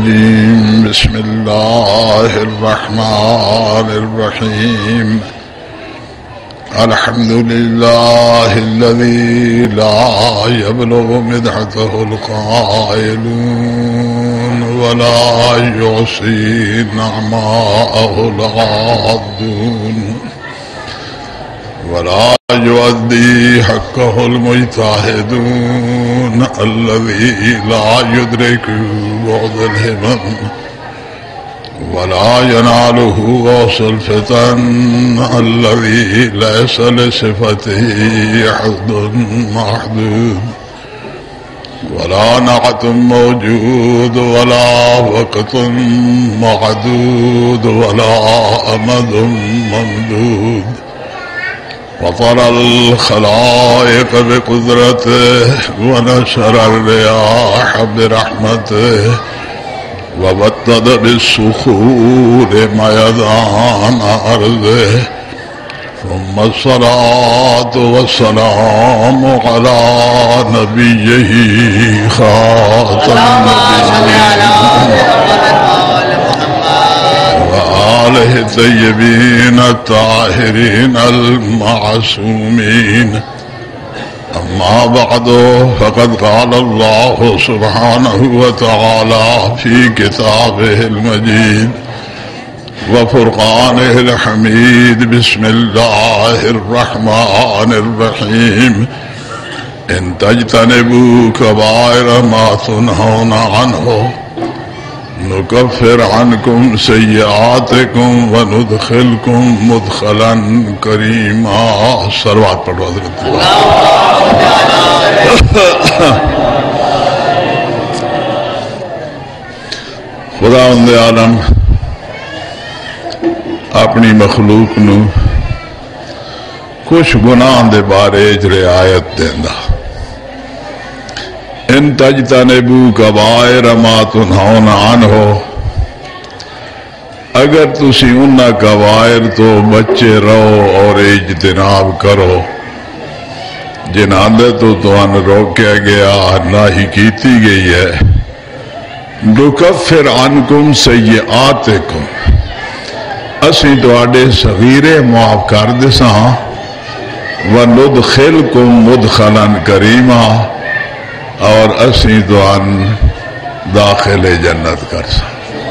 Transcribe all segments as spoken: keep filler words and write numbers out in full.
الرجيم بسم الله الرحمن الرحيم الحمد لله الذي لا يبلغ مدحته القائلون ولا يعصي نعماءه العادون ولا يؤدي حقه المجتهدون الذي لا يدرك بعد الهمم ولا يناله غوص الفتن الذي ليس لصفته حد محدود ولا نعت موجود ولا وقت معدود ولا أمد ممدود فطر الخلائق بقدرته ونشر الرياح برحمته وبدد بالصخور ميدان أرضه ثم الصلاة والسلام على نبيه خاتم النبيين وآله الطيبين الطاهرين المعصومين أما بعد فقد قال الله سبحانه وتعالى في كتابه المجيد وفرقانه الحميد بسم الله الرحمن الرحيم إن تجتنبوا كبائر ما تنهون عنه نكفر عنكم سيئاتكم وندخلكم مدخلا كريما. صلوات پڑھو حضرت خداوند عالم اپنی مخلوق نو کچھ گناہ دے بارے رعایت دیندا ان تجتنبو کبائر ما تنہون عنہ اگر تسی انہا کبائر تو بچے رہو اور اجتناب کرو جنہاں دے تو تو ان روکیا گیا نہ ہی کیتی گئی ہے نکفر عنکم سیئاتکم اسی تو آڑے صغیرے معاف کر دساں وندخلکم مدخلا کریما اور اسی تو ان داخل جنت کر سا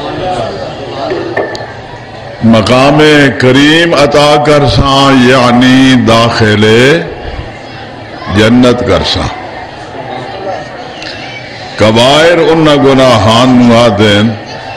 مقام کریم عطا کر سا یعنی داخل جنت کر سا. کبائر ان گناہان نوادین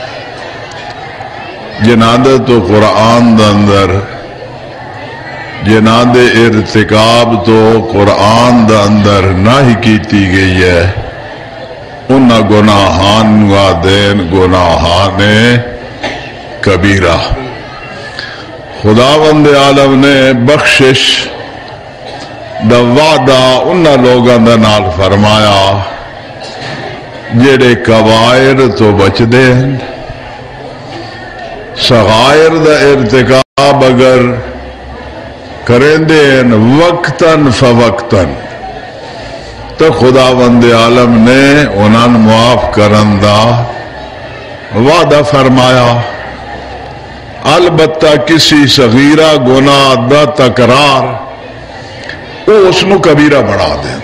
جنہاں دے تو قرآن دا اندر جنہاں دے ارتکاب تو قرآن دا اندر نہ ہی کیتی گئی ہے انہا گناہان وادین گناہان کبیرہ. خداوند عالم نے بخشش دا وعدہ انہا لوگاں دا نال فرمایا جڑے کبائر تو بچ دے صغائر دا ارتکاب اگر کریں دین وقتاً فوقتاً تو خداوند عالم نے انہاں معاف کرن دا وعدہ فرمایا. البتہ کسی صغیرہ گناہ دا تکرار وہ اس نو کبیرہ بڑھا دیں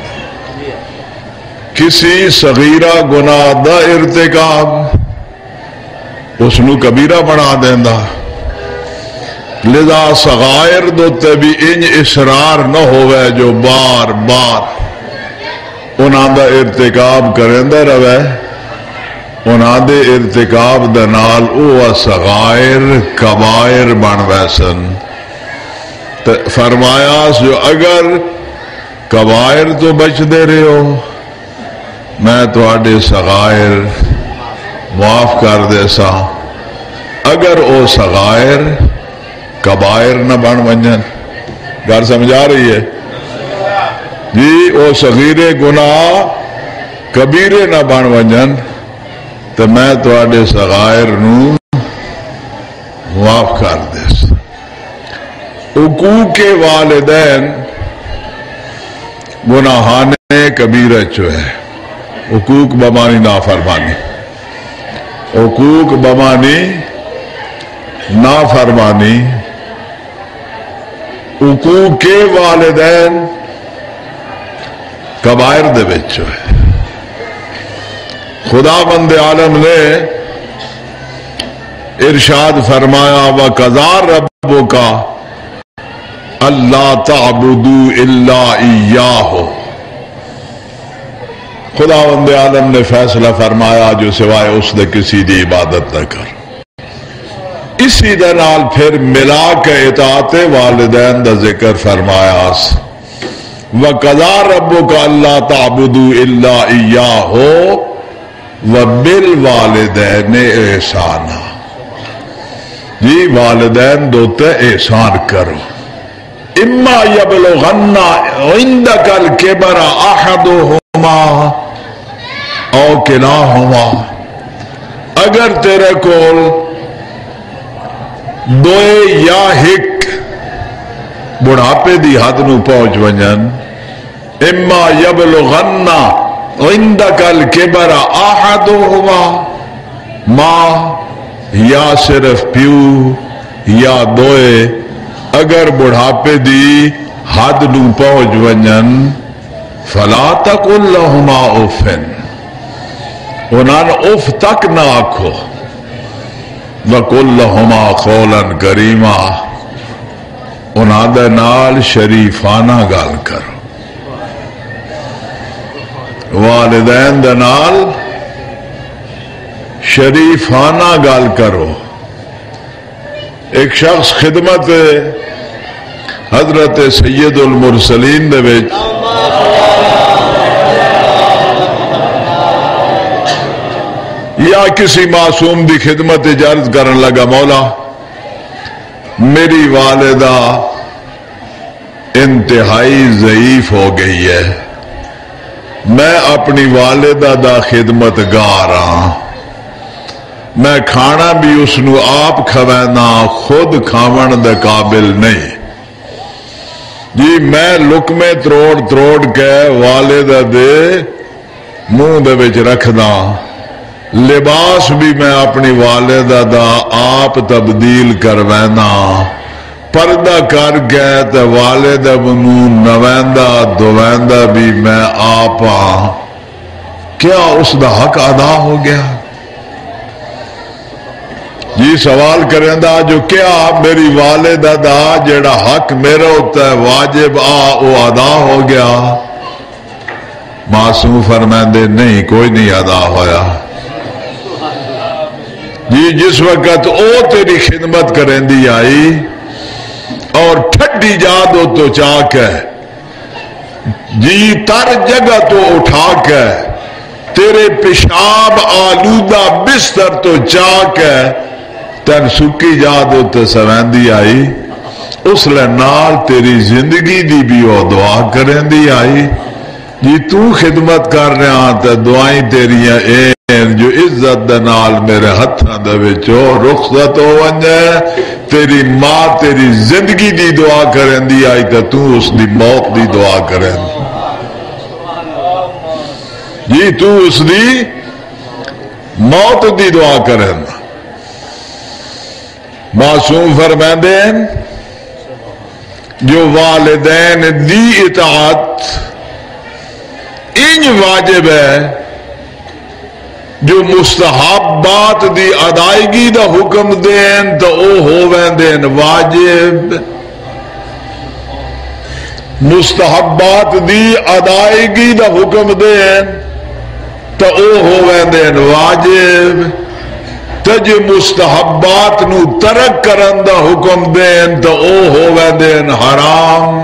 کسی صغیرہ گناہ دا ارتکاب اس نو کبیرہ بڑھا دیں دا لذا صغائر دو تبی انج اصرار نہ ہوئے جو بار بار انہاں دا ارتکاب کرندہ روے انہاں دے ارتکاب دنال او صغائر کبائر بن ویسن. فرمایا جو اگر کبائر تو بچ دے رہے ہو میں تو آڈے صغائر معاف کر دے سا اگر او صغائر کبائر نہ بن ونجن. گھر سمجھا رہی ہے جی او صغیرے گناہ کبیرے نہ بن ونجن تو میں تو آڈے صغائر نو معاف کر دے سا. حقوق والدین گناہان کبیرہ جو ہے حقوق بمانی نافرمانی حقوق بمانی نافرمانی، حقوق کے والدین کبائر دے وچ ہے۔ خدا بند عالم نے ارشاد فرمایا وَقَضَىٰ رَبُّكَ أَلَّا تَعْبُدُوا إِلَّا إِيَّاهُ، خدا بند عالم نے فیصلہ فرمایا جو سوائے اس نے کسی دی عبادت نہ کر۔ اسی دے نال پھر ملا کے اطاعت والدین دا ذکر فرمایا وَقَضَىٰ رَبُّكَ أَلَّا تَعْبُدُوا إِلَّا إِيَّاهُ وَبِالْوَالِدَيْنِ احسانا، جی والدین دوتے احسان کرو۔ اما یبلغن عندک الکبر احدہما او کلاہما، اگر تیرے کول دوئے یا ہک بڑھاپے دی حد نو پہنچ ونجن، اما یبلغن عندک الکبر احدہما، ماں یا صرف پیو یا دوئے اگر بڑھاپے دی حد نو پہنچ ونجن فلا تقل لہما اوفن، انہاں اف تک نہ آکھو، وقل لہما قولا کریما، انہاں دے نال شریفانہ گل کرو، والدین دے نال شریفانہ گل کرو۔ ایک شخص خدمت حضرت سید المرسلین دے وچ یا کسی معصوم دی خدمت اجازت کرن لگا، مولا میری والدہ انتہائی ضعیف ہو گئی ہے، میں اپنی والدہ دا خدمت گار ہاں، میں کھانا بھی اس نو آپ کھوینا خود کھاون دے قابل نہیں، جی میں لقمے تروڑ تروڑ کے والدہ دے منہ دے وچ رکھدا، لباس بھی میں اپنی والدہ دا آپ تبدیل کروینا، پردہ کر کے تے والدہ منہ نویندہ دویندہ بھی میں آپ ہاں، کیا اس دا حق ادا ہو گیا؟ جی سوال کریں دا جو کیا میری والدہ دا جڑا حق میرا ہوتا ہے واجب آ وہ ادا ہو گیا؟ معصوم فرمائندے نہیں، کوئی نہیں ادا ہویا۔ جی جس وقت او تیری خدمت کریں دی آئی اور ٹھڈی جادو تو چاک ہے، جی تر جگہ تو اٹھا کے تیرے پیشاب آلودہ بستر تو چاک ہے، تن سکی جادو تو سویندی آئی، اس لئے نال تیری زندگی دی بھی وہ دعا کریں دی آئی، جی تو خدمت کر رہے ہیں تو دعائیں تیریاں این جو عزت دنال میرے ہتھاں دے وچو رخصت ہو ونجے، تیری ماں تیری زندگی دی دعا کریں دی آئی تو تو اس دی موت دی دعا کریں دی، جی تو اس دی موت دی دعا کریں دی۔ معصوم فرمائندے جو والدین دی اطاعت انج واجب ہے جو مستحبات دی ادائیگی دا حکم دین تو او ہوویں دین واجب، مستحبات دی ادائیگی دا حکم دین تو او ہوویں دین واجب، تج مستحبات نو ترک کرن دا حکم دین تو او ہوویں دین حرام۔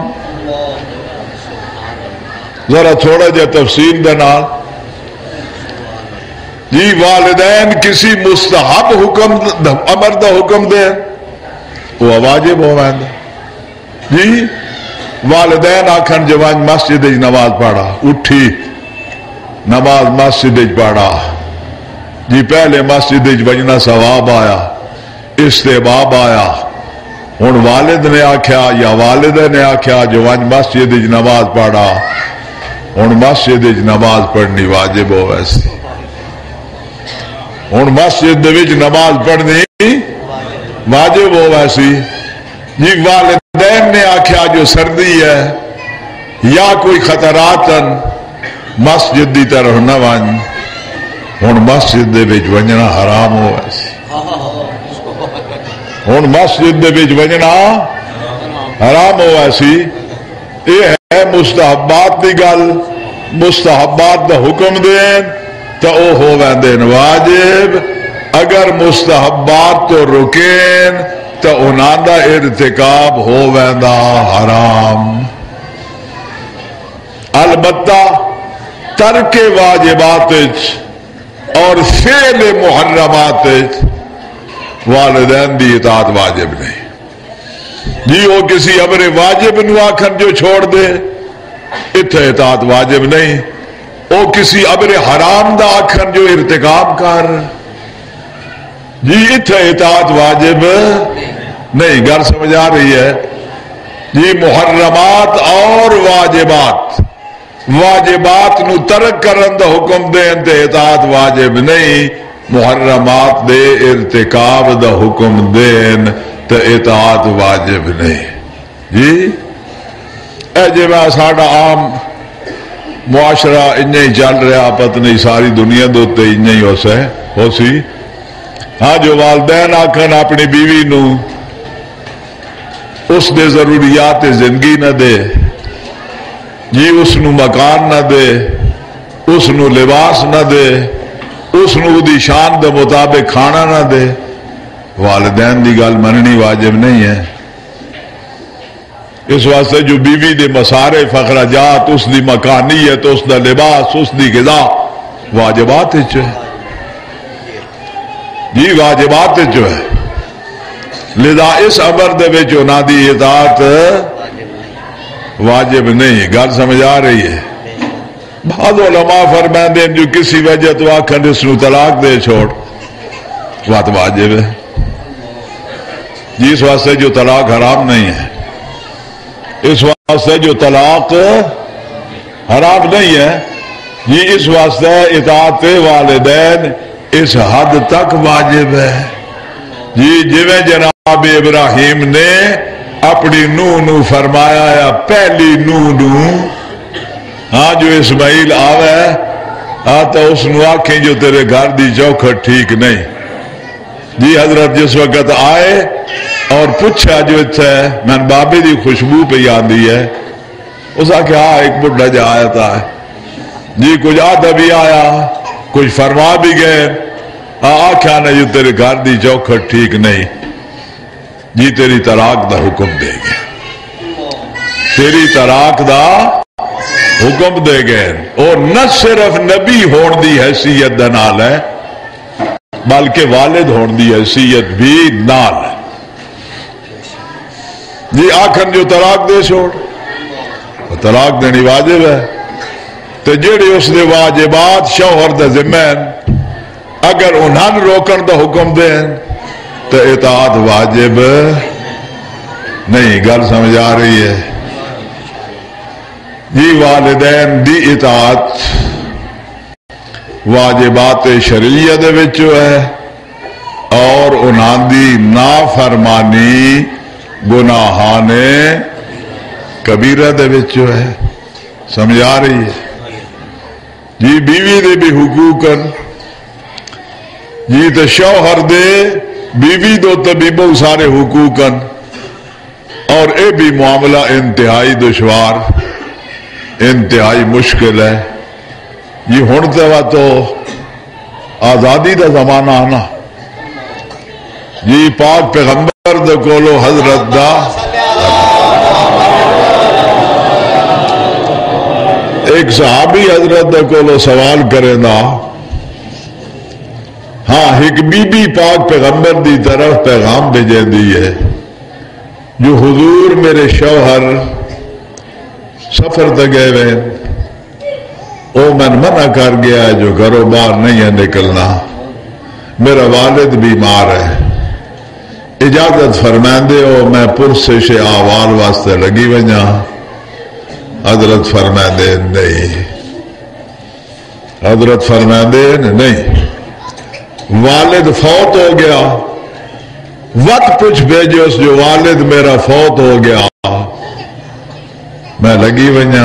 ذرا تھوڑا جا تفصیل دینا، جی والدین کسی مستحب حکم امر دا حکم دین وہ واجب ہوویں دے، جی والدین آکھن جوان مسجد نماز پڑھا، اٹھی نماز مسجد پڑھا، جی پہلے مسجد بجنا ثواب آیا، استحباب آیا، ہن والد نے آکھیا یا والدہ نے آکھیا جو ونج مسجد نماز پڑھا، ہن مسجد نماز پڑھنی واجب ہو ویسی، ہوں مسجد دے وچ نماز پڑھنی واجب ہو ویسی جی والدین نے آخیا جو سردی ہے یا کوئی خطرات مسجد دی طرف نہ ون ہوں مسجد دے وچ ونجنا حرام ہو ویسی ہوں مسجد دے وچ ونجنا حرام ہو ویسی یہ ہے مستحبات دی گل مستحبات دا حکم دین تو او ہو ویندین واجب اگر مستحبات تو رکین تو انہاں دا ارتکاب ہو ویندا حرام البتہ ترک واجبات اور فعل محرمات والدین دی اطاعت واجب نہیں جی وہ کسی امر واجب نو آکھن جو چھوڑ دے اتھے اطاعت واجب نہیں وہ کسی امر حرام دا آکھن جو ارتکاب کر جی اتھے اطاعت واجب نہیں گھر سمجھ آ رہی ہے جی محرمات اور واجبات واجبات نو ترک کرن دا حکم دین تے اطاعت واجب نہیں محرمات دے ارتکاب دا حکم دین تے اطاعت واجب نہیں جی اے جی میں ساڑا عام معاشرہ انہیں ہی چل رہا پتہ نہیں ساری دنیا دوتے انہیں ہی ہو سے ہو سی ہاں جو والدین آکھن اپنی بیوی نو اس دے ضروریات زندگی نہ دے جی اس نو مکان نہ دے اس نو لباس نہ دے اس نو دی شان دے مطابق کھانا نہ دے والدین دی گل مننی واجب نہیں ہے اس واسطے جو بیوی دے مصارف اخراجات اس دی مکانیت اس دا لباس اس دی غذا واجبات ہے جی واجبات جو ہے لذا اس امر دے وچ انہاں دی اطاعت واجب نہیں گل سمجھ آ رہی ہے بعض علماء فرماندے جو کسی وجہ تو آکھن اس نو طلاق دے چھوڑ بات واجب ہے جی اس واسطے جو طلاق حرام نہیں ہے اس واسطے جو طلاق حرام نہیں ہے جی اس واسطے اطاعت والدین اس حد تک واجب ہے جی جویں جناب ابراہیم نے اپنی نوح نو فرمایا یا پہلی نوح نو ہاں جو اسماعیل آوے ہاں تو اس نو آکھیں جو تیرے گھر دی چوکھٹ ٹھیک نہیں جی حضرت جس وقت آئے اور پوچھا جو اتھے میں بابے دی خوشبو پہ آندی ہے اس آکھے ہاں ایک بڑھا جا آیا تھا جی کچھ آدھا بھی آیا کچھ فرما بھی گئے آکھا نا جو تیرے گھر دی چوکھٹ ٹھیک نہیں جی تیری طلاق دا حکم دے گئے تیری طلاق دا حکم دے گئے اور نہ صرف نبی ہون دی حیثیت دا نال ہے بلکہ والد ہون دی حیثیت بھی نال ہے جی آکھن جو طلاق دے چھوڑ طلاق دینی واجب ہے تو جڑے اس دے واجبات شوہر دے ذمین اگر انہاں روکن دا حکم دیں تو اطاعت واجب نہیں گل سمجھ آ رہی ہے جی والدین دی اطاعت واجبات شرعیہ دے وچ ہے اور انہاں دی نافرمانی گناہان کبیرہ دے وچ ہے سمجھ آ رہی ہے جی بیوی دے بھی حقوق جی تو شوہر دے بیوی دو تبھی بہت سارے حقوق اور اے بھی معاملہ انتہائی دشوار انتہائی مشکل ہے جی ہن تو آزادی دا زمانہ آنا جی پاک پیغمبر دے کولو حضرت دا ایک صحابی حضرت دے کولو سوال کرے نا ہاں ایک بی بی پاک پیغمبر دی طرف پیغام بھیجے دی ہے جو حضور میرے شوہر سفر تک گئے ہوئے او میں منع کر گیا ہے جو گھروں باہر نہیں ہے نکلنا میرا والد بیمار ہے اجازت فرمائندے ہو میں پرسش آوال واسطے لگی وجہ حضرت فرمائندے نہیں حضرت فرمائندے نہیں والد فوت ہو گیا، وقت پوچھ بھیجو اس جو والد میرا فوت ہو گیا، میں لگی ونیا۔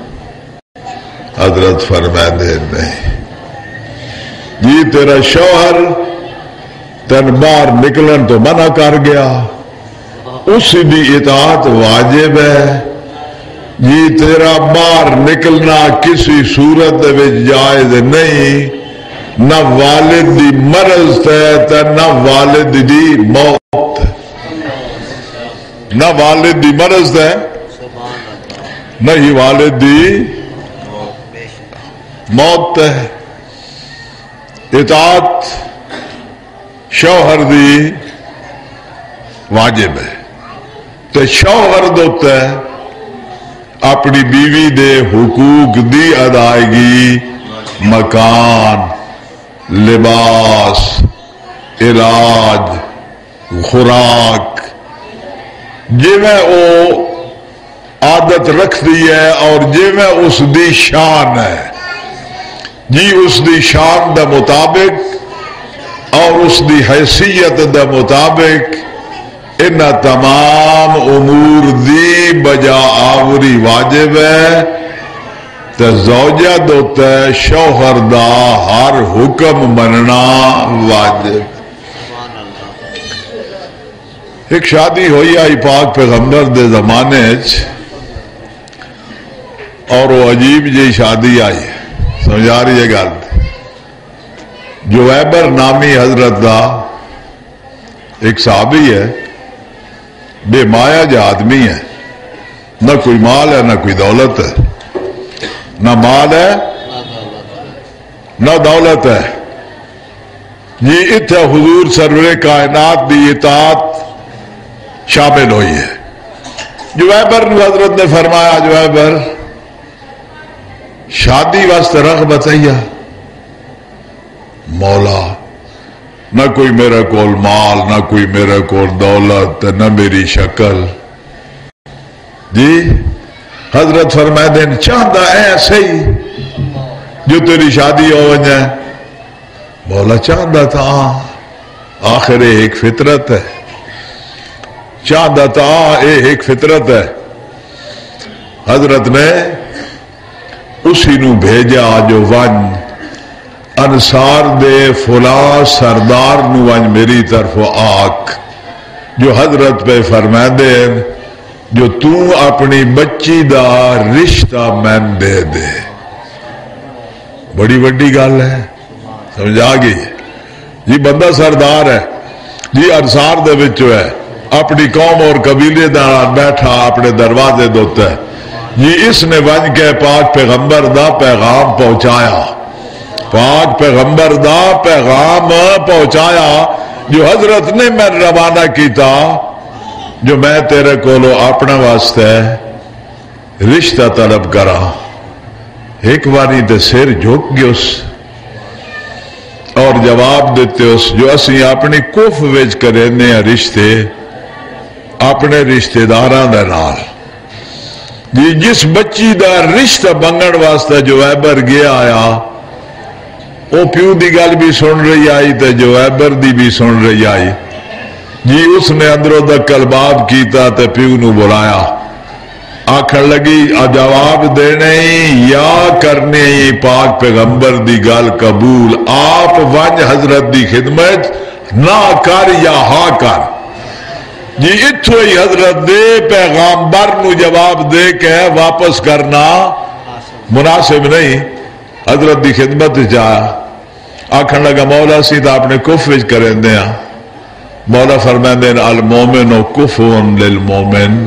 حضرت فرمائے نہیں جی تیرا شوہر تن باہر نکلن تو منع کر گیا، اس دی اطاعت واجب ہے، جی تیرا باہر نکلنا کسی صورت وچ جائز نہیں، نہ والد دی مرض تے نہ والد دی موت، نہ والد دی مرض ہے نہ ہی والد دی موت ہے۔ اطاعت شوہر دی واجب ہے، تو شوہر دوتا ہے اپنی بیوی دے حقوق دی ادائیگی، مکان، لباس، علاج، خوراک، جی میں او عادت رکھ دی ہے اور جی میں اس دی شان ہے، جی اس دی شان دا مطابق اور اس دی حیثیت دا مطابق ان تمام امور دی بجا آوری واجب ہے، تو زوجہ دوتا ہے شوہر دا ہر حکم مننا واجب۔ ایک شادی ہوئی آئی پاک پیغمبر دے زمانے اور وہ عجیب جی شادی آئی، سمجھا رہی ہے گل، جویبر نامی حضرت دا ایک صحابی ہے، بے مایا جا آدمی ہے، نہ کوئی مال ہے نہ کوئی دولت ہے، نہ مال ہے نہ دولت ہے، یہ اتھا حضور سرور کائنات دی اطاعت شامل ہوئی ہے۔ جویبر حضرت نے فرمایا جویبر شادی واسطے رخ بتائیا، مولا نہ کوئی میرے کول مال نہ کوئی میرے کول دولت نہ میری شکل، جی حضرت فرمائے دین چاہتا ایسے ہی جو تیری شادی ہو جائے، مولا چاہتا تھا آخر ایک فطرت ہے، چاہتا تھا ایک فطرت ہے۔ حضرت نے اسی نو بھیجا جو ون انصار دے فلاں سردار نو ون میری طرف آک، جو حضرت پہ فرمائے دے جو تو اپنی بچی دا رشتہ میں دے دے، بڑی بڑی گل ہے، سمجھا گئی جی، بندہ سردار ہے جی، انصار دے وچوں ہے، اپنی قوم اور قبیلے دا بیٹھا اپنے دروازے دوتا ہے جی، اس نے ون کے پاک پیغمبر دا پیغام پہنچایا، پاک پیغمبر دا پیغام پہنچایا جو حضرت نے میں روانہ کیتا، جو میں تیرے کولو اپنا واسطے رشتہ طلب کرا، ایک باری تے سر جھک گئے اس اور جواب دیتے اس جو اسی اپنی کف وچ کرینے رشتے اپنے رشتے داراں دے نال، جی جس بچی دا رشتہ بنگن واسطے جویبر گیا آیا، وہ پیو دی گل بھی سن رہی آئی تے جویبر دی بھی سن رہی آئی، جی اس نے اندروں دا کلباب کیتا تے پیو نو بلایا، آکھن لگی جواب دینے یا کرنے پاک پیغمبر دی گل قبول، آپ ونج حضرت دی خدمت نہ کر یا ہاں کر، جی اتھو ہی حضرت دے پیغامبر نو جواب دے کے واپس کرنا مناسب نہیں، حضرت دی خدمت جایا، آکھن لگا مولا سی تا اپنے کف وچ کریں دیا، مولا فرمائیں دین المومن و کفون للمومن،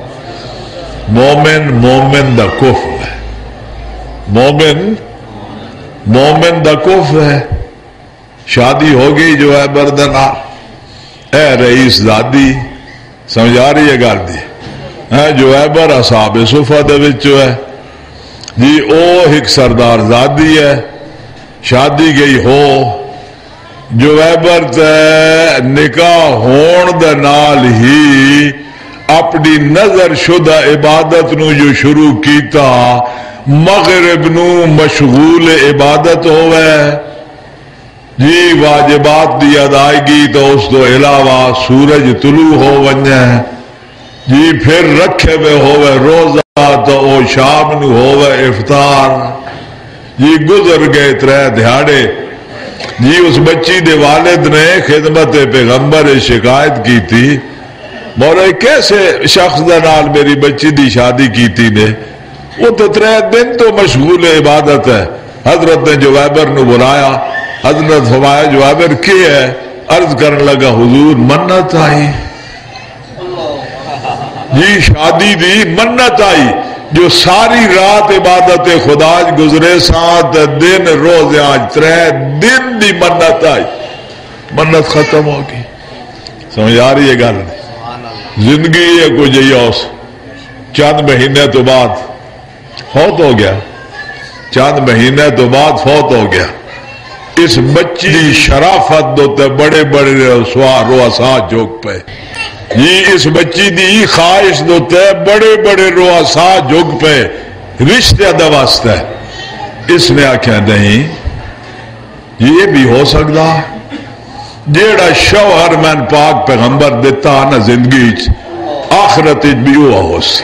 مومن مومن دا کف ہے، مومن مومن دا کف ہے۔ شادی ہو گئی جو ہے بردنا، اے رئیس دادی سمجھا رہی ہے گل دی، جو ہے بر اصحاب صفہ دے وچ ہے جی، او ایک سردار زادی ہے، شادی گئی ہو جو ہے بر تے نکاح ہون دے نال ہی اپنی نظر شدہ عبادت نو جو شروع کیتا، مغرب نو مشغول عبادت ہوئے جی واجبات دی ادائیگی تو اس تو علاوہ سورج طلوع ہو ونجے جی پھر رکھے وے ہوئے روزہ تو او شام نو ہوئے افطار جی گزر گئے ترے دہاڑے جی اس بچی دے والد نے خدمت پیغمبر شکایت کی تھی مولوی کیسے شخص دے نال میری بچی دی شادی کی تھی نے وہ تو ترے دن تو مشغول عبادت ہے حضرت نے جوابر نو بلایا حضرت فرمایا جوابر کی ہے عرض کرنے لگا حضور منت آئی جی شادی دی منت آئی جو ساری رات عبادت خدا گزرے سات دن روز آج ترے دن دی منت آئی منت ختم ہوگی سمجھ آ رہی ہے گل زندگی ہے کوئی جی اس چند مہینے تو بعد فوت ہو گیا چند مہینے تو بعد فوت ہو گیا اس بچی دی شرافت دوتے بڑے بڑے رسوار رؤساء جھک پہ جی اس بچی دی خواہش دوتے بڑے بڑے رؤساء جھک پہ رشتہ دا واسطہ اس نے آکھیا نہیں یہ بھی ہو سکتا جیڑا شوہر میں پاک پیغمبر دیتا نا زندگی آخرت بھی ہوا ہو سی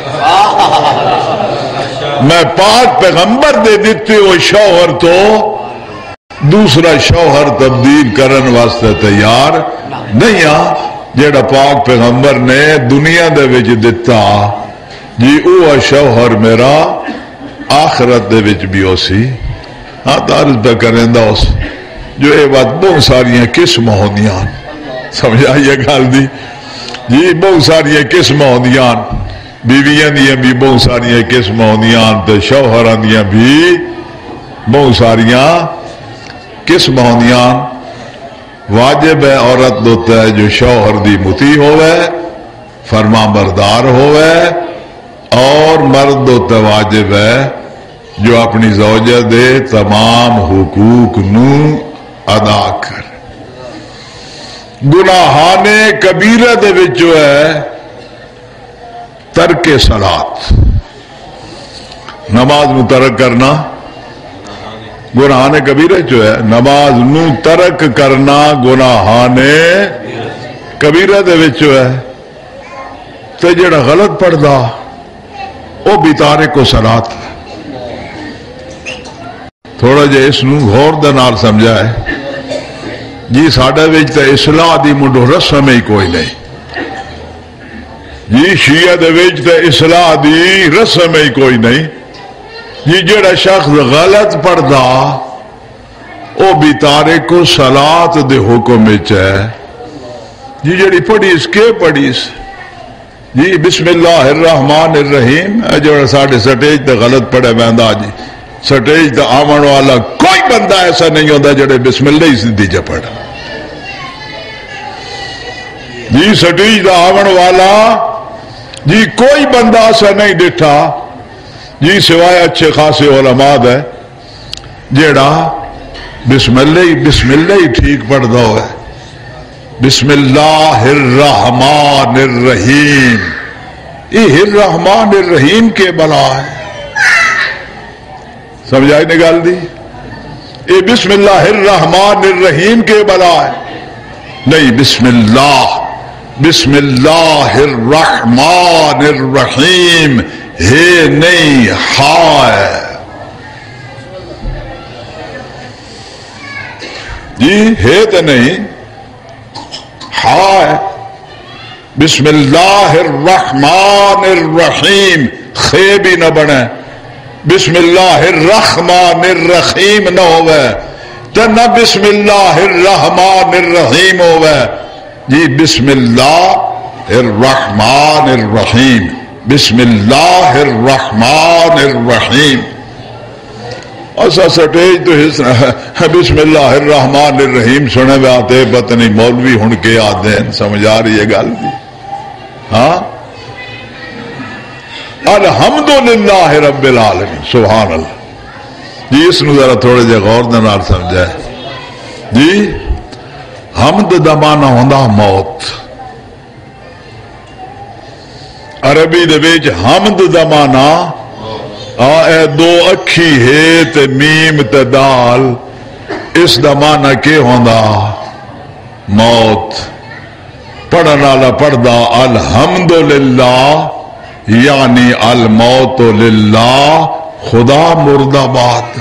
میں پاک پیغمبر دے دیتے وہ شوہر تو دوسرا شوہر تبدیل کرن واسطے تیار نہیں آ جیڑا پاک پیغمبر نے دنیا دے وچ دتا جی او شوہر میرا آخرت دے وچ بھی ہو سی ہاں تعارف پہ کریں دا اس جو اے بات بہت ساریاں قسم ہوندیاں سمجھ آئیے گل دی جی بہت ساریاں قسم ہوندیاں بیویاں دیاں بھی بہت ساریاں قسم ہوندیاں تے شوہراں دیاں بھی بہت ساریاں قسم ہوندیاں واجب ہے عورت دوتا ہے جو شوہر دی مطیع ہوئے فرما بردار ہوئے اور مرد دوتا واجب ہے جو اپنی زوجہ دے تمام حقوق نو ادا کر گناہان کبیرہ دے وچ جو ہے ترک صلاۃ نماز نو ترک کرنا گناہان کبیرہ جو ہے نماز نو ترک کرنا گناہان کبیرہ دے وچ جو ہے تے جڑا غلط پڑھدا او بھی تارک صلاۃ تھوڑا جا اس نو غور دے نال سمجھا ہے جی ساڈے وچ تے اصلاح دی منڈو رسم ہی کوئی نہیں جی شیعہ دے وچ تے اصلاح دی رسم ہی کوئی نہیں جی جڑا شخص غلط پڑھدا او بھی تارک صلاۃ دے حکم وچ ہے جی جڑی پڑھیس کے پڑھیس جی بسم اللہ الرحمن الرحیم جڑا ساڈے سٹیج تے غلط پڑھے ویندا جی سٹیج تے آون والا کوئی بندہ ایسا نہیں ہوتا جڑے بسم اللہ ہی سیدھی جا پڑھا جی سٹیج تے آون والا جی کوئی بندہ ایسا نہیں ڈٹھا جی سوائے اچھے خاصے علماء ہے جیڑا بسم اللہ بسم اللہ ہی ٹھیک پڑھتا ہوا بسم اللہ الرحمن الرحیم یہ الرحمن الرحیم کے بلا ہے سمجھائی نگال دی یہ بسم اللہ الرحمن الرحیم کے بلا ہے نہیں بسم اللہ بسم اللہ الرحمن الرحیم ہے نہیں ہائے جی ہے تو نہیں ہائے بسم اللہ الرحمن الرحیم خے بھی نہ بنے بسم اللہ الرحمن الرحیم نہ ہوئے تو نہ بسم اللہ الرحمن الرحیم ہوئے جی بسم اللہ الرحمن الرحیم بسم اللہ الرحمن الرحیم ایسا سٹیج تو بسم اللہ الرحمن الرحیم سنے میں آتے پتہ نہیں مولوی ہن کے آتے ہیں سمجھ آ رہی ہے گل دی ہاں الحمدللہ رب العالمین سبحان اللہ جی اس نو ذرا تھوڑے جے غور دے نال سمجھائے جی حمد دا معنی ہوندا موت عربی دے وچ حمد دا معنی آ اے دو اکھی ہے تے میم تے دال اس دا معنی کہ ہوندا موت پڑھن والا پڑھدا الحمدللہ یعنی الموت للہ خدا مرد آباد.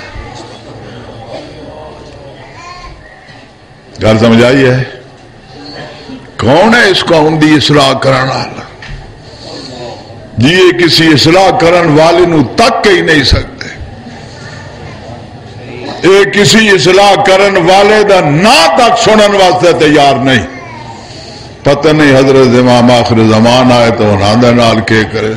گل سمجھ آئی ہے؟ کون ہے اس قوم دی اصلاح کرن والا؟ جی یہ کسی اصلاح کرن والے نو تک ہی نہیں سکتے. یہ کسی اصلاح کرن والے دا نا تک سنن واسطے تیار نہیں. پتہ نہیں حضرت امام آخر زمان آئے تو انہاں دے نال کے کرے.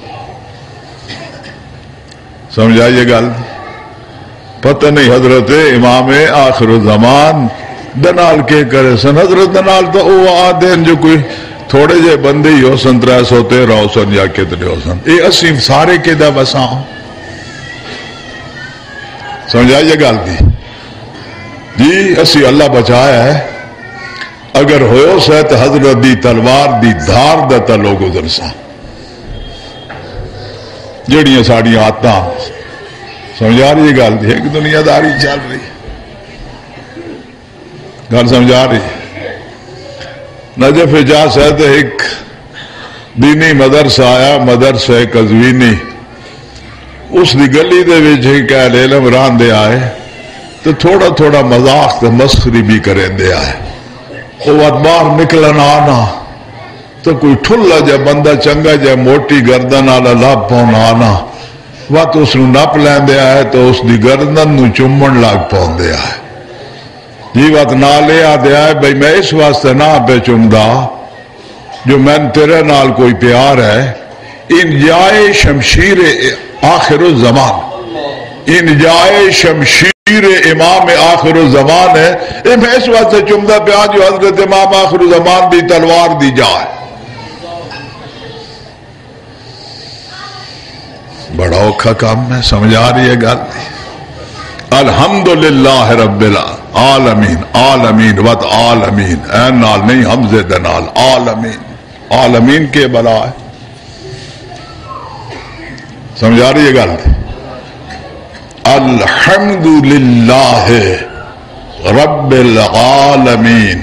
سمجھ آئیے گل؟ پتہ نہیں حضرت امام آخر زمان دنال کے کرے سن. حضرت دنال تو وہ آدھے جو کوئی تھوڑے جے بندے ہی ہو سن ترہ سو تیرہ ہو سن یا کتنے ہو سن. اے اسی سارے کے دا بساں سمجھ آئیے گل دی جی. اسی اللہ بچایا ہے. اگر ہوئے سے تو حضرت دی تلوار دی دھار دا تلو گزر سا جڑیاں ساڑیاں آتا سمجھا رہی ہے گل دی. ایک دنیا داری چل رہی گل سمجھا رہی. نجف حجاز ہے تو ایک دینی مدرسہ آیا مدرسہ قزوینی. اس دی گلی دے وچ ایک اہل علم راندے آئے تو تھوڑا تھوڑا مذاق تے مسخری بھی کریں دے آئے. وہ باہر نکلنا آنا تو کوئی ٹھلا جا بندہ چنگا جا موٹی گردن والا لب پاؤنا آنا وقت اس نو نپ لیندے آئے تو اس دی گردن نو چومن لگ پاؤندے آئے. جی وقت نہ لے آدھے آئے بھئی میں اس واسطے نہ پہ چمدا جو میں تیرے نال کوئی پیار ہے. ان جائے شمشیر آخر الزمان ان جائے شمشیر امام آخر الزمان ہے. اے میں اس واسطے چمدا پیا جو حضرت امام آخر الزمان دی تلوار دی جائے. بڑا اوکھا کام ہے. سمجھ آ رہی ہے گل؟ الحمدللہ رب العالمین. عالمین وت عالمین این نال نہیں حمزے دے نال عالمین. عالمین کے بلا ہے. سمجھ آ رہی ہے گل؟ الحمدللہ رب العالمین.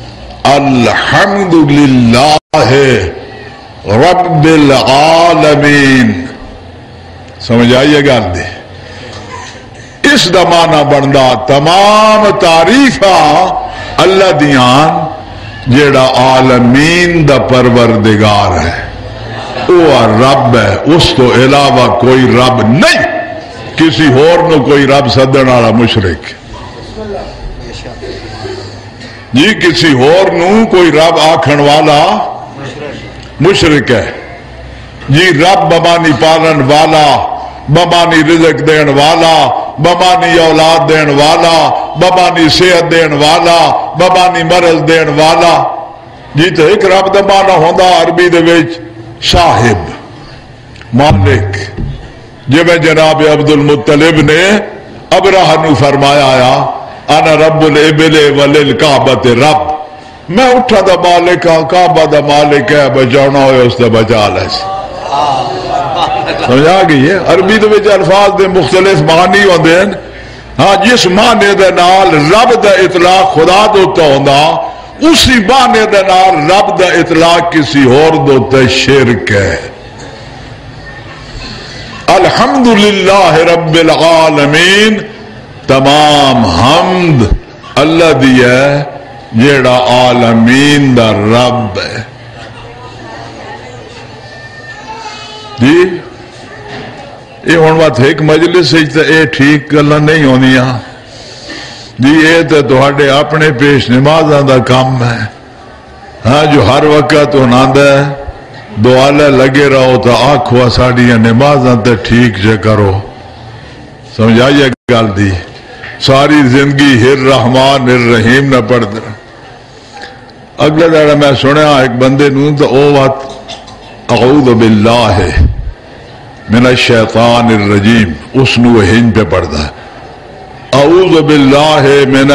الحمدللہ رب العالمین. سمجھ آئیے گل دی؟ اس دا معنی بندا تمام تعریفاں اللہ دیاں جیڑا عالمین دا پروردگار ہے وہ رب ہے. اس تو علاوہ کوئی رب نہیں. کسی ہور نو کوئی رب سدن والا مشرک جی. کسی ہور نو کوئی رب آکھن والا مشرک ہے جی. رب بمانی پالن والا بمانی رزق دین والا بمانی اولاد دین والا بمانی صحت دین والا بمانی مرض دین والا جی. تو ایک رب دا معنی ہوندا عربی دے وچ صاحب مالک. جی میں جناب عبد المطلب نے ابراہ نو فرمایا آیا انا رب الابل وللکعبۃ رب. میں اٹھا دا مالک ہاں کعبہ دا مالک ہے. بچانا ہوئے اس دا بچا لے. سمجھا گئی ہے؟ عربی دے وچ الفاظ دے مختلف معنی ہوندے ہیں. ہاں جس معنی دے نال رب دا اطلاق خدا دوتا ہوندا اسی معنی دے نال رب دا اطلاق کسی اور دوتا شرک ہے. الحمدللہ رب العالمین. تمام حمد اللہ دی ہے جیڑا عالمین دا رب ہے جی. یہ ہوں بات ایک مجلس یہ ٹھیک گلاں نہیں ہونیاں جی. یہ تو تہاڈے اپنے پیش نمازاں دا کام ہے. ہاں جو ہر وقت ہوندا ہے دعالے لگے رہو تو آکھو ساڑیاں نمازاں تے ٹھیک جے کرو. سمجھائیے گل دی؟ ساری زندگی ہر رحمان ہر رحیم نہ پڑھ دے. اگلے داڑا میں سنیا ایک بندے نو تو او بات اعوذ باللہ من الشیطان الرجیم اس نو ہن پہ پڑھتا ہے اعوذ باللہ من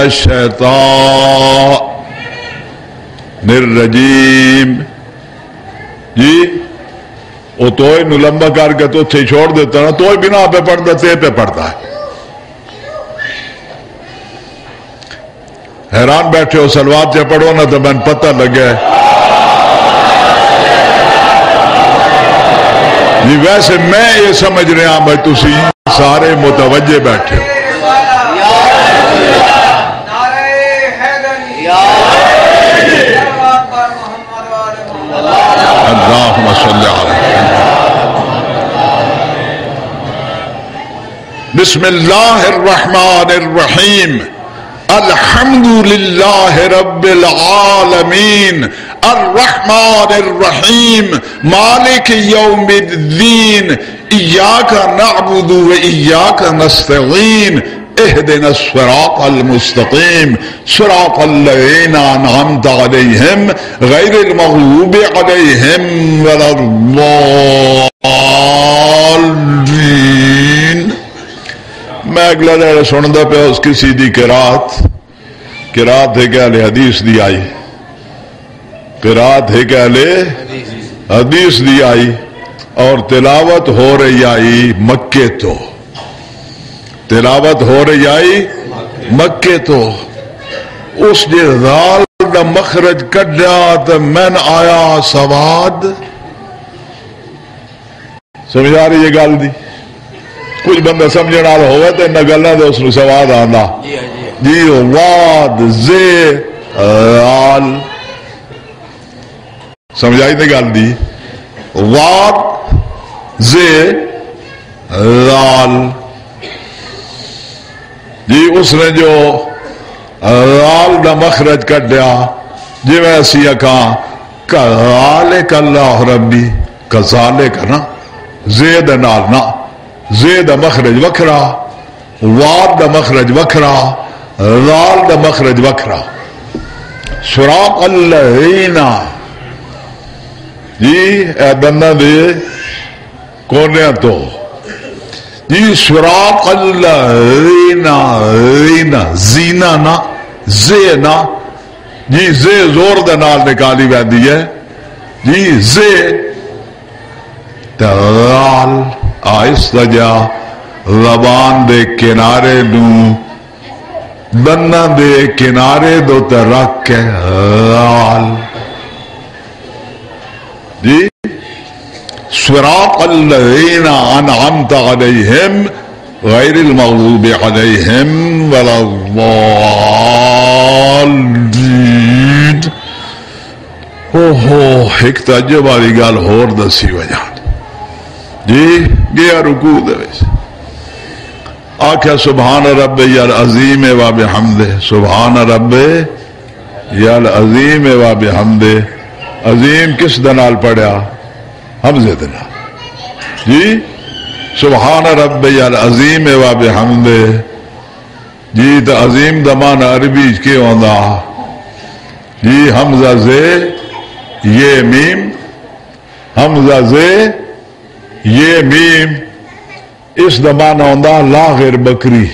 الشیطان الرجیم جی. وہ توئے نو لمبا کر کے تو تھے چھوڑ دیتا نا توئے بنا پہ پڑھتا تے پہ پڑھتا ہے. حیران بیٹھے ہو صلوات چ پڑھو نا تو میں پتہ لگے جی ویسے میں یہ سمجھ رہا ہوں بھائی تسی سارے متوجہ بیٹھے ہو اللہم صلی علیہ بسم اللہ الرحمن الرحیم الحمد للہ رب العالمین الرحمن الرحیم مالک یوم الدین ایاک نعبد و ایاک نستعین اهدنا الصراط المستقيم صراط الذين أنعمت عليهم غير المغضوب عليهم ولا الضالين میں اگلا لہر سندا پہ اس کی سیدھی قرات قرات ہے کہ اہل حدیث دی آئی قرات ہے کہ اہل حدیث دی آئی اور تلاوت ہو رہی آئی مکے تو تلاوت ہو رہی آئی مکے تو اس نے ذال دا مخرج کڈیا تو من آیا سواد سمجھا رہی یہ گل دی کچھ بندہ سمجھنے والا ہوئے تو ان گلاں دے اس نو سواد آندا جی واد زے ذال سمجھائی تے گل دی واد زے ذال جی اس نے جو ذال دا مخرج کڈیا جی میں اسی اکھاں کذالک اللہ ربی کذالک نا زید نال نا زید دا مخرج وکھرا واد دا مخرج وکھرا ذال دا مخرج وکھرا صراط الذین جی اے دنہ دے کونے تو جی صراط الذین زینا زینا نا زینا جی زے زور دے نال نکالی ویندی ہے جی زے تغال آہستہ جا زبان دے کنارے نو دنہ دے کنارے دو تے رکھ کے غال جی صراط الذین انعمت علیہم غیر المغضوب علیہم ولا الضالین ہو ہو ایک تعجب والی گل ہور دسی وجہ جی گیا رکوع دے وچ آکھیا سبحان ربی العظیم و بحمدہ سبحان ربی العظیم و بحمدہ عظیم کس دنال پڑھیا حمزے دنال جی سبحان ربی العظیم و بحمدہ جی تو عظیم دمان عربی کے ہوندا جی حمزہ زے یہ میم حمزہ زے یہ میم اس دمان ہوندا لا غیر بکری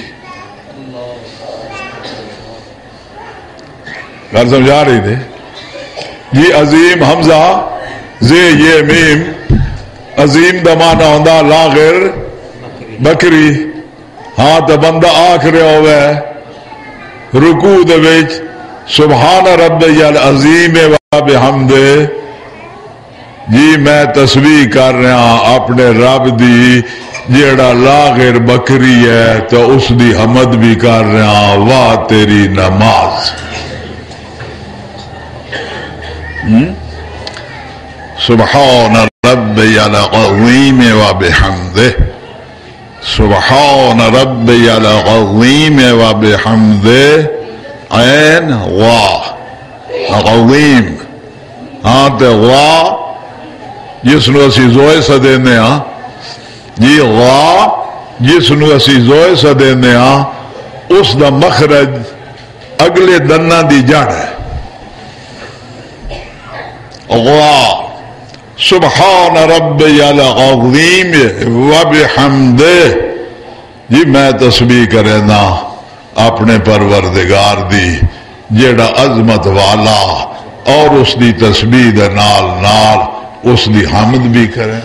گھر سمجھا رہی تھے جی عظیم حمزہ زے یہ میم عظیم دمانہ ہوندا لا غیر بکری ہاں تو بندہ آکھ رہا ہوئے رکوع دے وچ سبحان ربی العظیم و بحمدہ جی میں تسبیح کر رہا اپنے رب دی جیڑا لا غیر بکری ہے تو اس دی حمد بھی کر رہا واہ تیری نماز سبحان ربی العظیم و بحمدہ سبحان ربی العظیم و بحمدہ عین واہ عظیم ہاں تے واہ جس نو اسی زوئے سا دینے ہاں جی واہ جس نو اسی زوئے سا دینے ہاں اس دا مخرج اگلے دنہ دی جڑ ہے واہ سبحان ربی العظیم و بحمدہ جی میں تسبیح کرے نا اپنے پروردگار دی جیڑا عظمت والا اور اس دی تسبیح دے نال نال اس دی حمد بھی کرے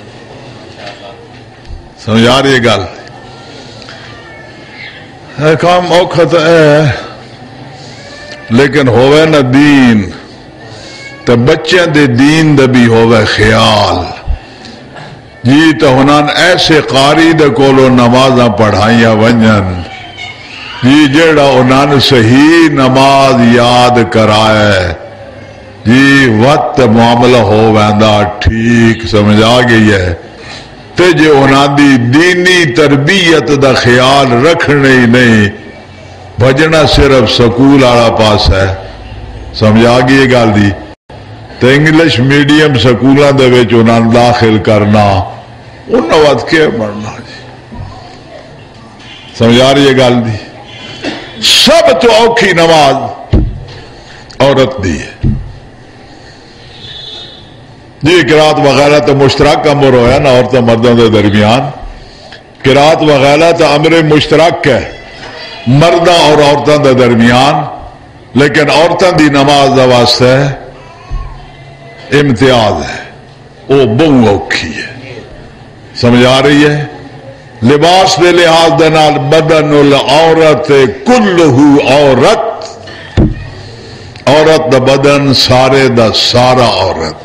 سمجھا رہی گل ہے کام اوکھت ہے لیکن ہوئے نہ دین تو بچے دے دین دے بھی ہوئے خیال جی تو ہنان ایسے قاری دے کولو نمازاں پڑھائیاں ونجن جی جیڑا انہوں صحیح نماز یاد کرائے جی وقت معاملہ ہو ویندا ٹھیک سمجھ آ گئی ہے تے جے انہوں دی دینی تربیت دا خیال رکھنے ہی نہیں بھجنا صرف سکول آڑا پاس ہے سمجھ آ گئی ہے گال دی تے انگلش میڈیم سکولوں دے وچ انہوں داخل کرنا انہوں وقت کے مرنا جی سمجھ آ رہی ہے گال دی سب تو اوکھی نماز عورت دی ہے جی قرات وغیرہ تو مشترک امر ہویا نا عورتوں مردوں کے درمیان قرات وغیرہ تو امر مشترک ہے مردوں اور عورتوں کے درمیان لیکن عورتوں دی نماز کا واسطہ امتیاز ہے وہ بہو اوکھی ہے سمجھ آ رہی ہے لباس دے لحاظ دے نال بدن العورت کلہ عورت عورت دا بدن سارے دا سارا عورت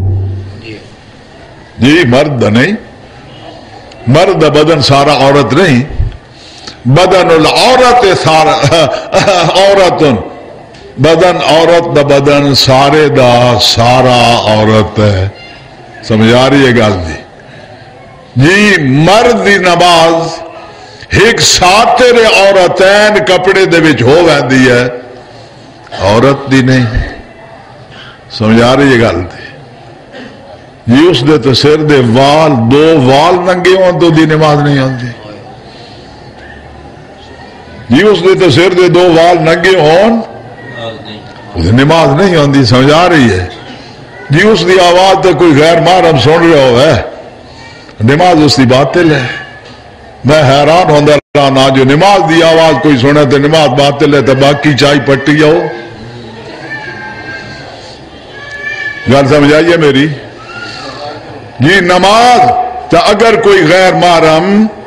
جی مرد نہیں مرد دا بدن سارا عورت نہیں بدن العورت سارا عورت بدن عورت دا بدن سارے دا سارا عورت ہے سمجھ آ رہی ہے گل جی جی مرد دی نماز ایک ساتر عورتین کپڑے دے وچ ہو ویندی ہے عورت دی نہیں سمجھ آ رہی ہے گل دی جی اس دے تو سر دے وال دو وال ننگے ہون تو دی نماز نہیں آتی جی اس دے تو سر دے دو وال ننگے ہون دی نماز نہیں آتی سمجھ آ رہی ہے جی اس دی آواز تو کوئی غیر محرم سن رہا ہو ہے نماز اس کی باطل ہے میں حیران ہوں نا جو نماز دی آواز کوئی سنے تو نماز باطل ہے تو باقی چائی پٹی آؤ گل سمجھ آئیے میری جی نماز تو اگر کوئی غیر محرم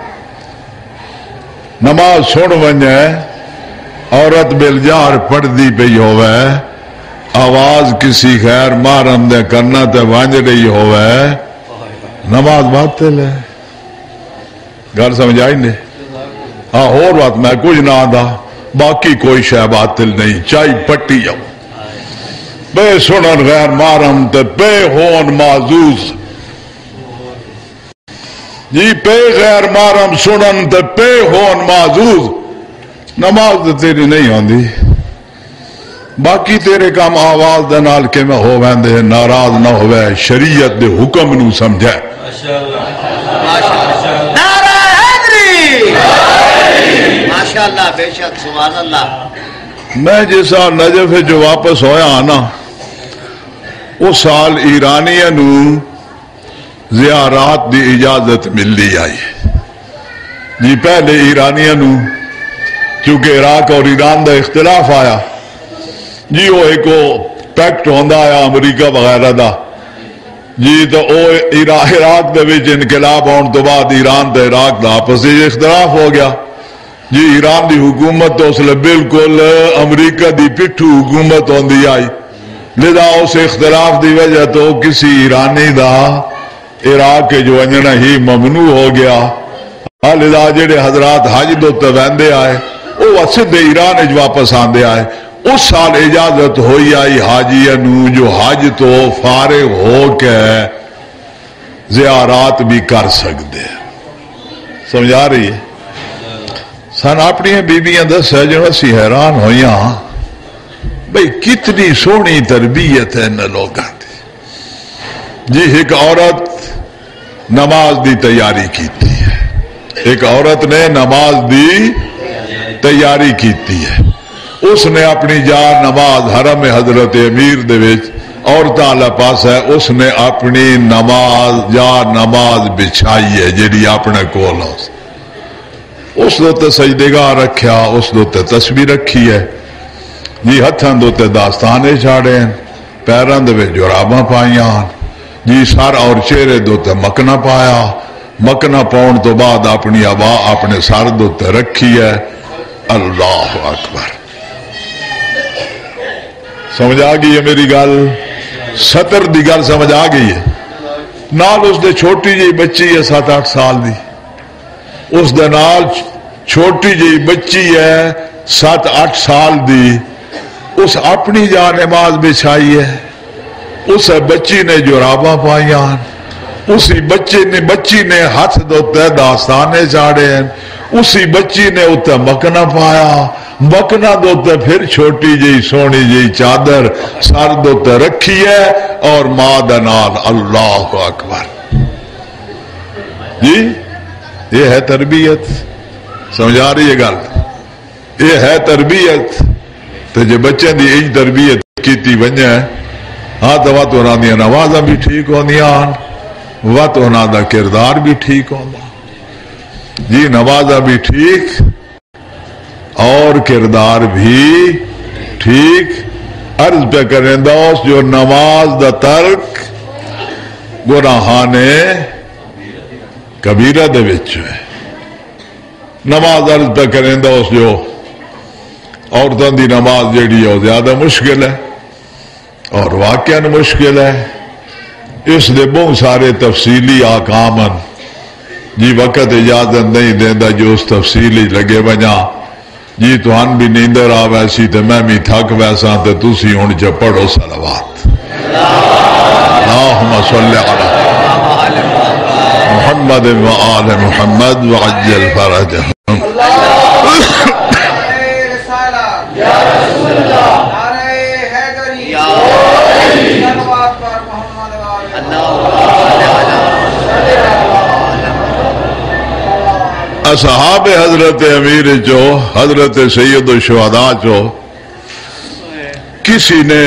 نماز سن ونجے عورت بلجار پڑھتی پی ہوئے آواز کسی غیر محرم دے کرنا تے ونج رہی ہوئے نماز باطل ہے گل سمجھ آئی نے ہاں اور بات میں کچھ نہ آدھا باقی کوئی شے باطل نہیں چاہی پٹی جاؤ بے سنن غیر محرم تے بے ہون معزوز جی پے غیر محرم سنن تے پے ہون معزوز نماز تے تیری نہیں آندی باقی تیرے کام آواز دے نال کے میں ہو ویندے ناراض نہ ہوئے شریعت دے حکم نو سمجھے نعرہ حیدری ماشاءاللہ بے شک سبحان اللہ میں جس سال نجف جو واپس ہویا آنا اس سال ایرانیہ نو زیارات دی اجازت ملی آئی جی پہلے ایرانیہ نو چونکہ عراق اور ایران دا اختلاف آیا جی وہ ایک پیکٹ ہوندا آیا امریکہ وغیرہ دا جی تو او عراق دے وچ انقلاب ہون تو بعد ایران تے عراق دا آپس وچ اختلاف ہو گیا جی ایران دی حکومت تو اس لئے بالکل امریکہ دی پٹھو حکومت ہوندی آئی لذا اس اختلاف دی وجہ تو کسی ایرانی دا عراق کے جو انجنا ہی ممنوع ہو گیا لذا جڑے حضرات حج دو تیندے آئے وہ سدھے ایران اج واپس آندے آئے اس سال اجازت ہوئی آئی حاجیہ نو جو حج تو فارغ ہو کے زیارات بھی کر سکتے سمجھا رہی ہے سن اپنی بیبیاں دس ہے جو اسی حیران ہویاں بھئی کتنی سونی تربیت ہے ان لوگاں دی جی ایک عورت نماز دی تیاری کیتی ہے ایک عورت نے نماز دی تیاری کیتی ہے اس نے اپنی جا نماز حرم حضرت امیر دے وچ عورتاں اللہ پاس ہے اس نے اپنی نماز جا نماز بچھائی ہے جیڑی اپنے کول اس دوتے سجدگاہ رکھیا اس دوتے تسبیح رکھی ہے جی ہتھاں دوتے داستانے چاڑے پیران دے وچ جراباں پائیاں جی سر اور چہرے دوتے مکنا پایا مکنا پاؤن تو بعد اپنی ابا اپنے سر دوتے رکھی ہے اللہ اکبر سمجھ آ گئی ہے میری گل؟ سطر دی گل سمجھ آ گئی ہے؟ نال اس دے چھوٹی جی بچی ہے سات اٹھ سال دی، اس دے نال چھوٹی جی بچی ہے سات اٹھ سال دی، اس اپنی جا نماز بچھائی ہے، اس بچی نے جراباں پائیاں، اسی بچے نے بچی نے ہاتھ دوتے داستانے چاڑے ہیں، اسی بچی نے اتنے مکنا پایا، مکنا دوتے پھر چھوٹی جی سونی جی چادر سر دوتے رکھی ہے، اور ماں دنال اللہ اکبر۔ جی یہ ہے تربیت، سمجھا رہی ہے گل؟ یہ ہے تربیت۔ تو جی بچے دی ایج تربیت کیتی ونجے ہاں تو وقت انہاں دی نمازاں بھی ٹھیک ہوندیاں، وقت انہاں دا کردار بھی ٹھیک ہوندا، جی نمازاں بھی ٹھیک اور کردار بھی ٹھیک۔ عرض پہ کریں دوست جو نماز دا ترک گناہان کبیرہ دے وچ ہے۔ نماز عرض پہ کریں دوست جو عورتوں دی نماز جیڑی ہے زیادہ مشکل ہے اور واقعاً مشکل ہے، اس دے بہت سارے تفصیلی آکام ہیں، جی وقت اجازت نہیں دینا جو اس تفصیلی لگے وجہ جی تو ہن بھی نیندر آ ویسی تو میں بھی تھک ویسا تو تسی ہن چ پڑھو صلوات اللہم صلی علی محمد و آل محمد وعجل فرجہم۔ اصحاب حضرت امیر جو حضرت سید الشہداء جو کسی نے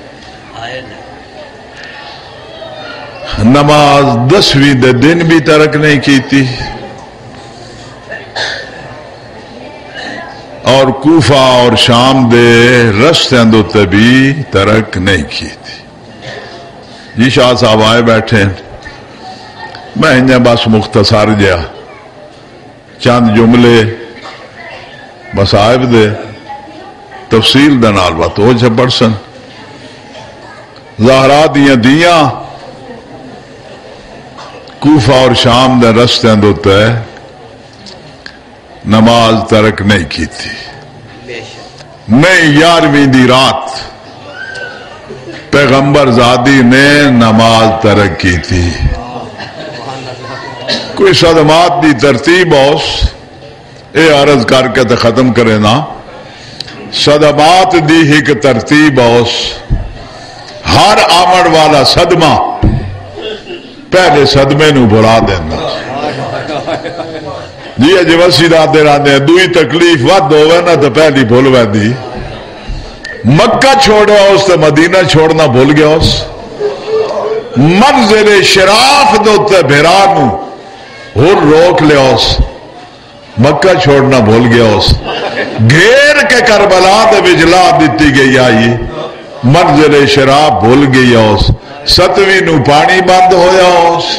نماز دسویں دے دن بھی ترک نہیں کی تھی اور کوفہ اور شام دے رستیں دوتے بھی ترک نہیں کی تھی۔ جی شاہ صاحب آئے بیٹھے، میں انہیں بس مختصر جیا چند جملے مصائب دے تفصیل دے نال بات ہو جبڑ سن۔ زہرا دیاں دیاں کوفہ اور شام دے رستے دوتے نماز ترک نہیں کی تھی، نہیں یارویں دی رات پیغمبر زادی نے نماز ترک کی تھی۔ کوئی صدمات دی ترتیب اوس اے عرض کر کے تے ختم کرے نا، صدمات دی ایک ترتیب اوس، ہر آمڑ والا صدمہ پہلے صدمے نو بھلا دینا۔ جی اجے وسی دے راندے ہیں دوئی تکلیف ود ہوئے نا تو پہلی بھول وے دی، مکہ چھوڑا اس تو مدینہ چھوڑنا بھول گیا اس، منزل شراف دوتے بھرانو اور روک لیا اس، مکہ چھوڑنا بھول گیا اس، گھیر کے کربلا دے بجلا دیتی گئی آئی، منزل شراف بھول گیا اس، ستویں نو پانی بند ہویا اس،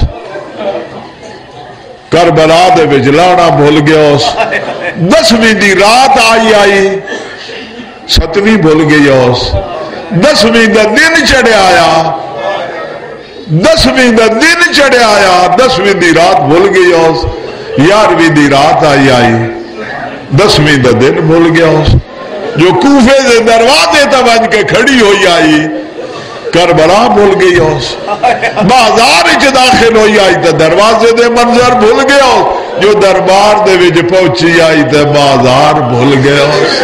کربلا دے بجلانا بھول گیا اس، دسویں دی رات آئی آئی ستویں بھول گئی اس، دسویں دا دن چڑھے آیا، دسویں دا دن چڑھے آیا، دسویں دی رات بھول گئی اس، یارویں دی رات آئی آئی دسویں دا دن بھول گیا اس، جو کوفے دے دروازے تا بن کے کھڑی ہوئی آئی کربلا بھول گئی اس، بازار اچ داخل ہوئی آئی تا دروازے دے منظر بھول گیا اس، جو دربار دے وچ پہنچی آئی تا بازار بھول گیا اس۔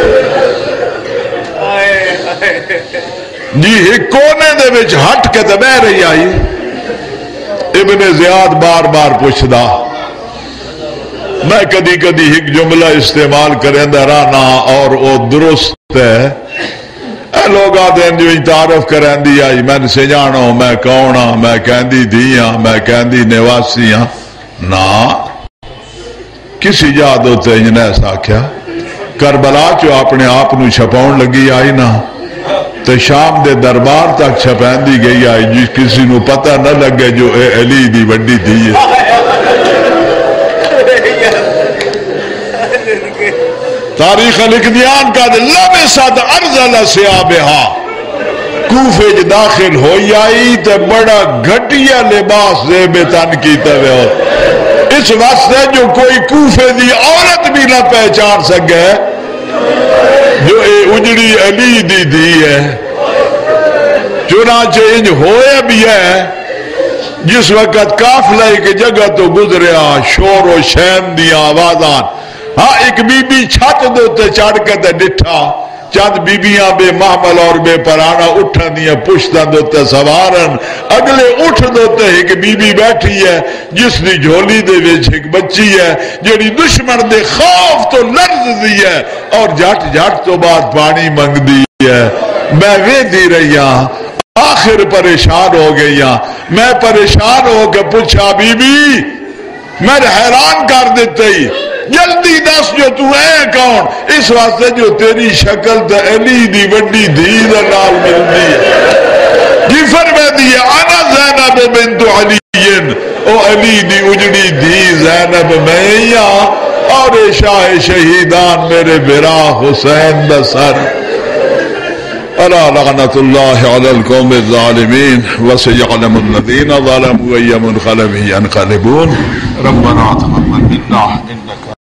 جی ایک کونے دے وچ ہٹ کے تے بہ رہی آئی، ابن زیاد بار بار پوچھدا، میں کدی کدی ایک جملہ استعمال کریں دا رانا اور او درست ہے، اے لوگ آتے ہیں جو تعارف کریں دی آئی میں سے جانو میں کونا میں کہندی دیاں میں کہندی نواسیاں نا کسی جاد ہوتے ہیں جنہیں ایسا کیا کربلا جو اپنے آپ نو چھپاؤن لگی آئی نا تو شام دے دربار تک چھپین دی گئی آئی جس کسی نو پتہ نہ لگے جو اے علی دی وڈی دی ہے۔ تاریخ لکھ دیان کا دے لبسد ارزل سیابہا کوفے جو داخل ہوئی آئی تے بڑا گھٹیا لباس دے بے تن کیتے ہوئے ہو اس واسطے جو کوئی کوفے دی عورت بھی نہ پہچان سکے جو اے اجڑی علی دی دی ہے چنانچہ انج ہوئے بھی ہے جس وقت قافلہ ایک جگہ تو گزریا شور و شین دیا آوازان ہاں ایک بی بی چھت دوتے چڑھ کے تے ڈٹھا چند بی بیاں بے محمل اور بے پرانا اٹھن دیا پشتن دوتے سوارن اگلے اٹھ دوتے ایک بی بی بیٹھی ہے جس دی جھولی دے وچ ایک بچی ہے جیڑی دشمن دے خوف تو لرز دی ہے اور جھٹ جھٹ تو بعد پانی منگ دی ہے میں وے دی رہی ہاں آخر پریشان ہو گئی ہاں میں پریشان ہو کے پوچھا بی بی میں حیران کر دیتے ہی جلدی دس جو تو ہے کون اس واسطے جو تیری شکل تا علی دی وڈی دھی دا نال ملتی ہے جی فرمائے دی انا زینب بنت علی او علی دی اجڑی دھی زینب میں یا اور شاہ شہیدان میرے برا حسین دا سر الا لعنت اللہ علی القوم الظالمین وسيعلم الذین ظلموا أي منقلب ينقلبون ربنا تقبل منا انك